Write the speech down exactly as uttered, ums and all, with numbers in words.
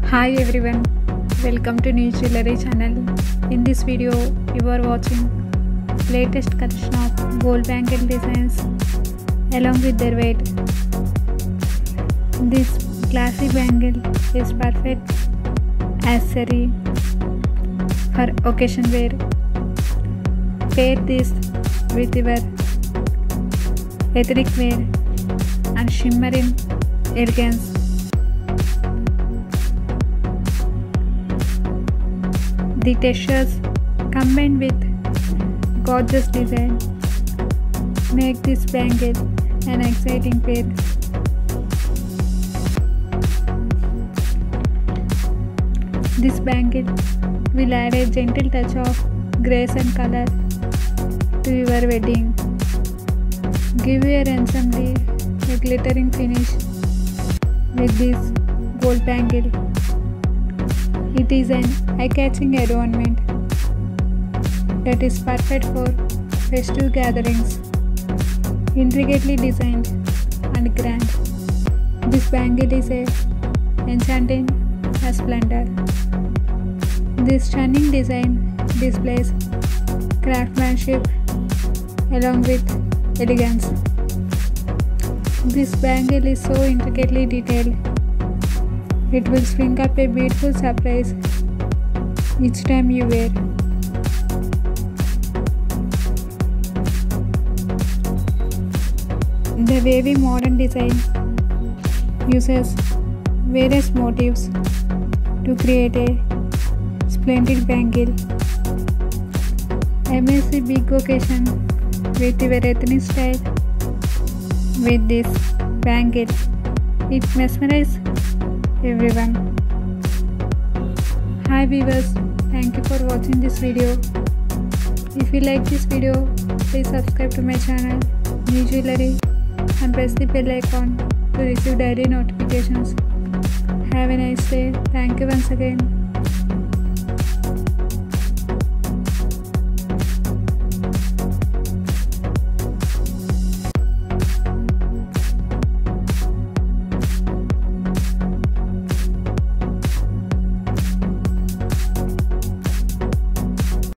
Hi everyone, welcome to New Jewelry channel. In this video, you are watching latest collection of gold bangle designs along with their weight. This classic bangle is perfect accessory for occasion wear. Pair this with your ethnic wear and shimmer in elegance. The textures combined with gorgeous design make this bangle an exciting pair. This bangle will add a gentle touch of grace and color to your wedding. Give your ensemble a glittering finish with this gold bangle. It is an eye-catching adornment that is perfect for festive gatherings. Intricately designed and grand, this bangle is a enchanting splendor. This stunning design displays craftsmanship along with elegance. This bangle is so intricately detailed. It will spring up a beautiful surprise each time you wear. The wavy modern design uses various motifs to create a splendid bangle. Amazing big occasion with your ethnic style with this bangle. It mesmerizes everyone. Hi viewers, thank you for watching this video. If you like this video, please subscribe to my channel New Jewelry and press the bell icon to receive daily notifications. Have a nice day. Thank you once again.